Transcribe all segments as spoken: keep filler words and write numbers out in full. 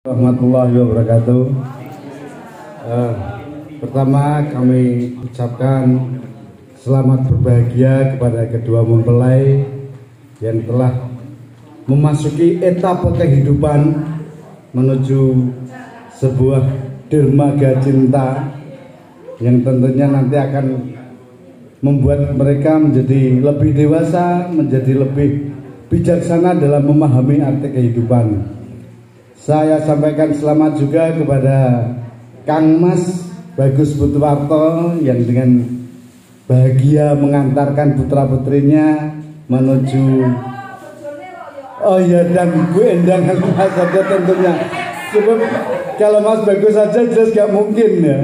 Warahmatullahi wabarakatuh. Uh, pertama kami ucapkan selamat berbahagia kepada kedua mempelai yang telah memasuki etapa kehidupan menuju sebuah dermaga cinta yang tentunya nanti akan membuat mereka menjadi lebih dewasa, menjadi lebih bijaksana dalam memahami arti kehidupan. Saya sampaikan selamat juga kepada Kang Mas Bagus Putuwarto yang dengan bahagia mengantarkan putra-putrinya menuju oh ya dan Bu Endang Mas saja tentunya. Sebab kalau Mas Bagus saja jelas gak mungkin ya.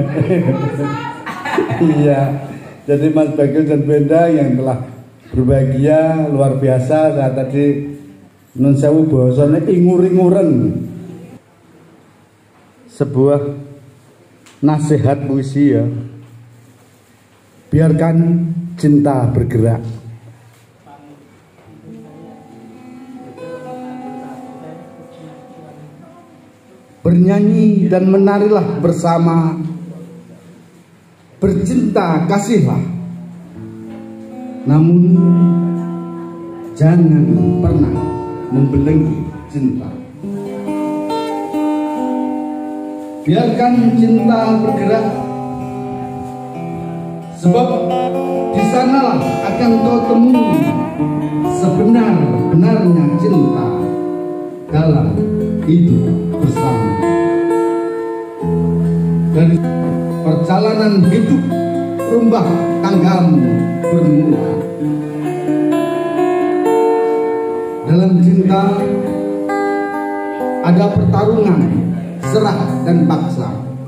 Iya. Jadi Mas Bagus dan Bu Endang yang telah berbahagia luar biasa. Saat tadi nun sewu bahasanya ingur-inguren. Sebuah nasihat puisi ya. Biarkan cinta bergerak. Bernyanyi dan menarilah bersama. Bercinta kasihlah. Namun jangan pernah membelenggu cinta. Biarkan cinta bergerak, sebab di sanalah akan kau temui sebenar-benarnya cinta dalam hidup bersama. Dari perjalanan hidup rumbah tanggamu bermula. Dalam cinta ada pertarungan serah dan paksa.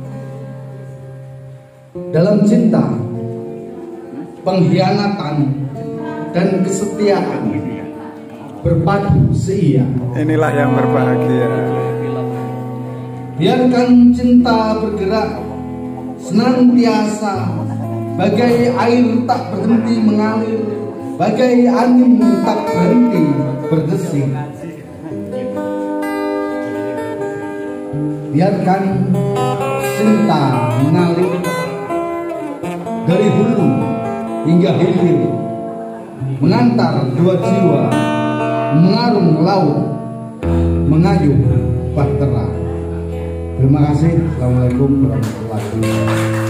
Dalam cinta pengkhianatan dan kesetiaan berpadu seia. Inilah yang berbahagia. Biarkan cinta bergerak senantiasa, bagai air tak berhenti mengalir, bagai angin tak berhenti berdesir. Biarkan cinta mengalir dari hulu hingga hilir, mengantar dua jiwa, mengarung laut, mengayuh bahtera. Terima kasih. Assalamualaikum warahmatullahi wabarakatuh.